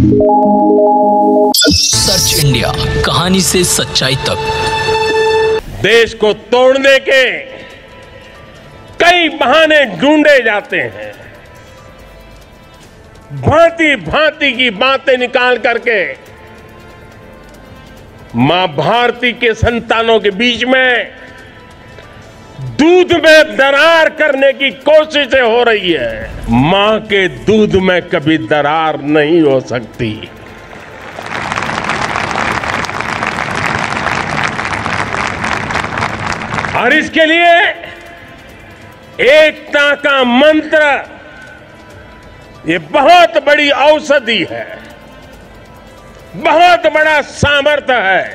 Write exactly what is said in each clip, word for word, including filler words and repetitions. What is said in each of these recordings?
Search India, कहानी से सच्चाई तक। देश को तोड़ने के कई बहाने ढूंढे जाते हैं, भांति भांति की बातें निकाल करके मां भारती के संतानों के बीच में दूध में दरार करने की कोशिशें हो रही है। मां के दूध में कभी दरार नहीं हो सकती। और इसके लिए एकता का मंत्र ये बहुत बड़ी औषधि है, बहुत बड़ा सामर्थ्य है।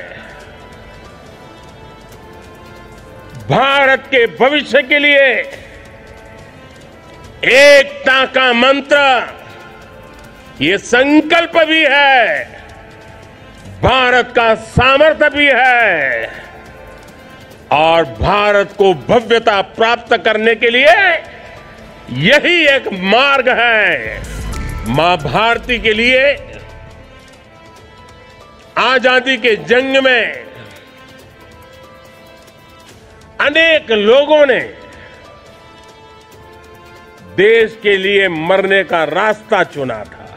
भारत के भविष्य के लिए एकता का मंत्र ये संकल्प भी है, भारत का सामर्थ्य भी है और भारत को भव्यता प्राप्त करने के लिए यही एक मार्ग है। मां भारती के लिए आजादी के जंग में अनेक लोगों ने देश के लिए मरने का रास्ता चुना था,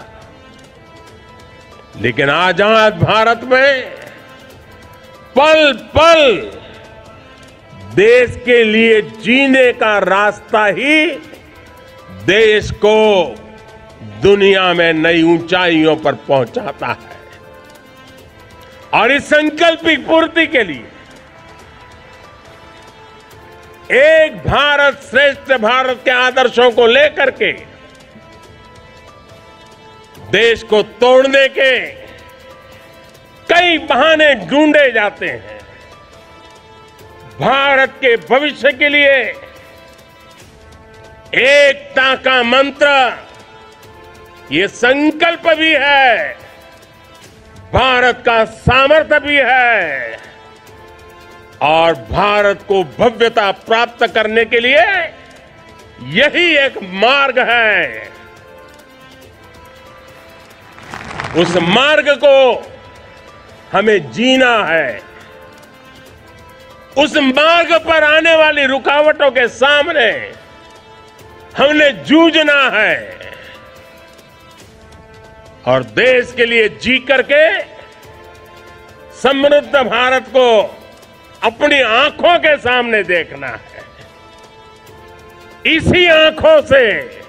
लेकिन आजाद भारत में पल पल देश के लिए जीने का रास्ता ही देश को दुनिया में नई ऊंचाइयों पर पहुंचाता है। और इस संकल्प की पूर्ति के लिए एक भारत श्रेष्ठ भारत के आदर्शों को लेकर के देश को तोड़ने के कई बहाने ढूंढे जाते हैं। भारत के भविष्य के लिए एकता का मंत्र ये संकल्प भी है, भारत का सामर्थ्य भी है और भारत को भव्यता प्राप्त करने के लिए यही एक मार्ग है। उस मार्ग को हमें जीना है। उस मार्ग पर आने वाली रुकावटों के सामने हमने जूझना है और देश के लिए जी करके समृद्ध भारत को अपनी आंखों के सामने देखना है। इसी आंखों से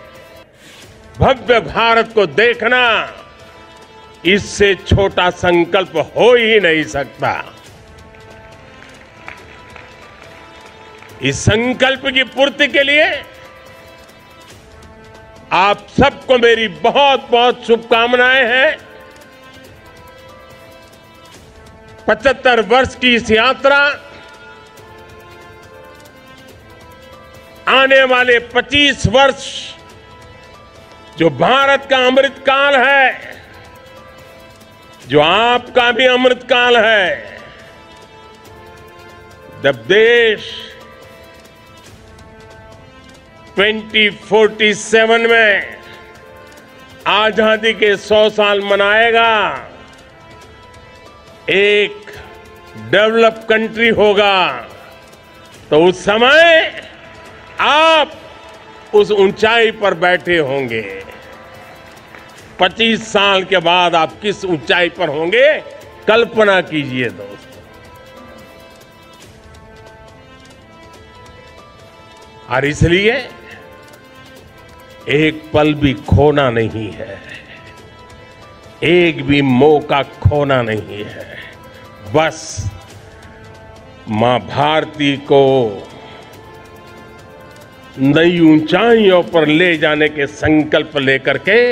भव्य भारत को देखना, इससे छोटा संकल्प हो ही नहीं सकता। इस संकल्प की पूर्ति के लिए आप सबको मेरी बहुत बहुत शुभकामनाएं हैं। पचहत्तर वर्ष की इस यात्रा आने वाले पच्चीस वर्ष जो भारत का अमृत काल है, जो आपका भी अमृत काल है, जब देश ट्वेंटी फोर्टी सेवन में आजादी के सौ साल मनाएगा, एक डेवलप कंट्री होगा, तो उस समय आप उस ऊंचाई पर बैठे होंगे। पच्चीस साल के बाद आप किस ऊंचाई पर होंगे, कल्पना कीजिए दोस्तों। और इसलिए एक पल भी खोना नहीं है, एक भी मौका खोना नहीं है। बस मां भारती को नई ऊंचाइयों पर ले जाने के संकल्प लेकर के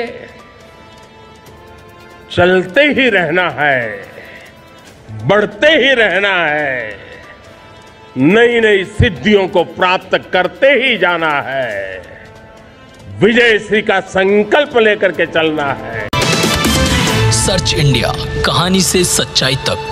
चलते ही रहना है, बढ़ते ही रहना है, नई नई सिद्धियों को प्राप्त करते ही जाना है, विजयश्री का संकल्प लेकर के चलना है। सर्च इंडिया, कहानी से सच्चाई तक।